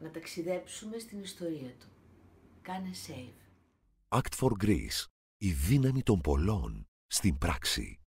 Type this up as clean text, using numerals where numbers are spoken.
να ταξιδέψουμε στην ιστορία του. Κάνε save. Act for Greece. Η δύναμη των πολλών στην πράξη.